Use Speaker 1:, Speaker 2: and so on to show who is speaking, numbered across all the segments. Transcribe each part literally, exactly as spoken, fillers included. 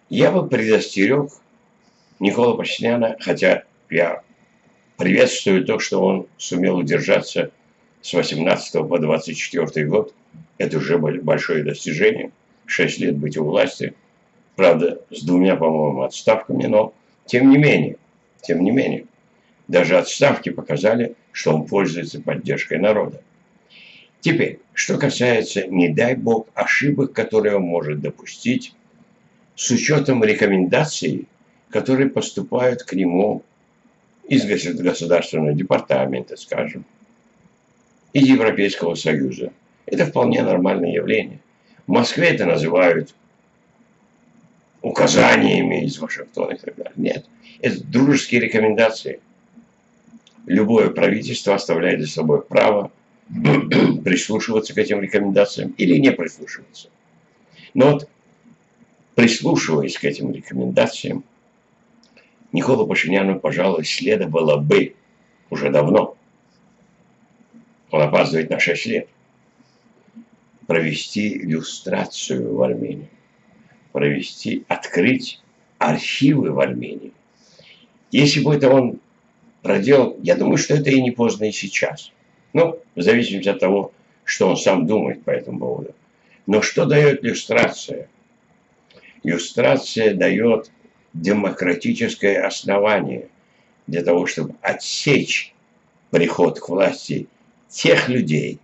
Speaker 1: Я бы предостерег Николу Пашиняна, хотя я приветствую то, что он сумел удержаться с восемнадцатого по двадцать четвёртый год. Это уже большое достижение. Шесть лет быть у власти. Правда, с двумя, по-моему, отставками, но тем не менее, тем не менее, даже отставки показали, что он пользуется поддержкой народа. Теперь, что касается, не дай бог, ошибок, которые он может допустить, с учетом рекомендаций, которые поступают к нему из Государственного департамента, скажем, из Европейского Союза. Это вполне нормальное явление. В Москве это называют указаниями из Вашингтона и так далее. Нет, это дружеские рекомендации. Любое правительство оставляет за собой право прислушиваться к этим рекомендациям или не прислушиваться. Но вот, прислушиваясь к этим рекомендациям, Николу Пашиняну, пожалуй, следовало бы уже давно, он опаздывает на шесть лет, провести люстрацию в Армении, провести, открыть архивы в Армении. Если бы это он проделал, я думаю, что это и не поздно и сейчас. Ну, в зависимости от того, что он сам думает по этому поводу. Но что дает люстрация? Люстрация дает демократическое основание для того, чтобы отсечь приход к власти тех людей,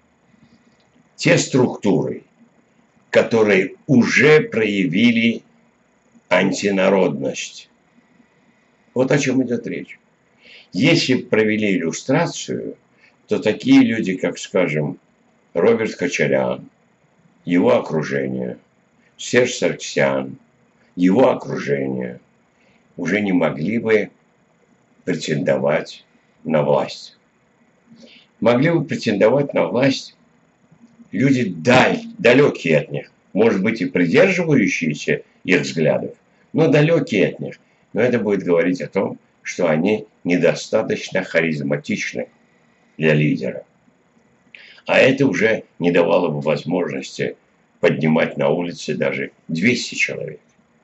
Speaker 1: те структуры, которые уже проявили антинародность. Вот о чем идет речь. Если провели иллюстрацию, то такие люди, как, скажем, Роберт Кочарян, его окружение, Серж Саргсян, его окружение, уже не могли бы претендовать на власть. Могли бы претендовать на власть люди даль, далекие от них, может быть, и придерживающиеся их взглядов, но далекие от них. Но это будет говорить о том, что они недостаточно харизматичны для лидера. А это уже не давало бы возможности поднимать на улице даже двести человек.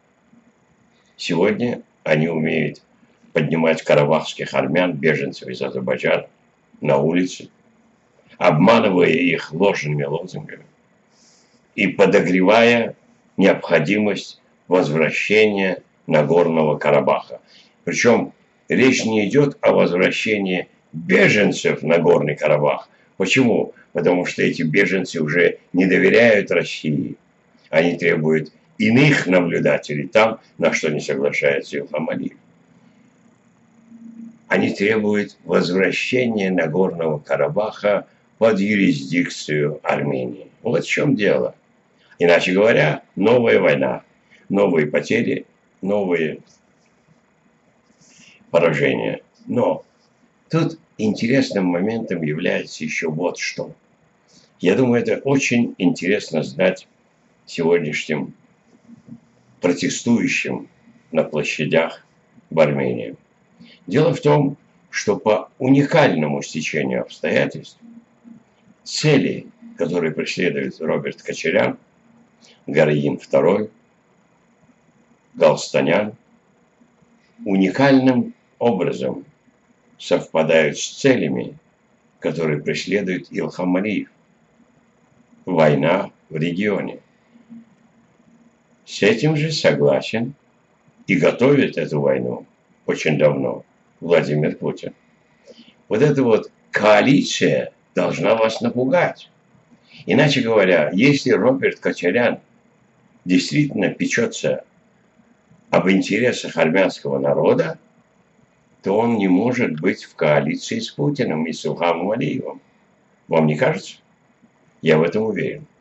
Speaker 1: Сегодня они умеют поднимать карабахских армян, беженцев из Азербайджана, на улице, обманывая их ложными лозунгами и подогревая необходимость возвращения Нагорного Карабаха. Причем речь не идет о возвращении беженцев в Нагорный Карабах. Почему? Потому что эти беженцы уже не доверяют России. Они требуют иных наблюдателей там, на что не соглашается Илхам Алиев. Они требуют возвращения Нагорного Карабаха под юрисдикцию Армении. Вот в чем дело. Иначе говоря, новая война, новые потери, новые поражения. Но тут интересным моментом является еще вот что. Я думаю, это очень интересно знать сегодняшним протестующим на площадях в Армении. Дело в том, что по уникальному стечению обстоятельств цели, которые преследует Роберт Кочарян, Гараин второй, Галстанян, уникальным образом совпадают с целями, которые преследует Илхам Алиев. Война в регионе. С этим же согласен и готовит эту войну очень давно Владимир Путин. Вот эта вот коалиция должна вас напугать. Иначе говоря, если Роберт Кочарян действительно печется об интересах армянского народа, то он не может быть в коалиции с Путиным и с Илхамом Алиевым. Вам не кажется? Я в этом уверен.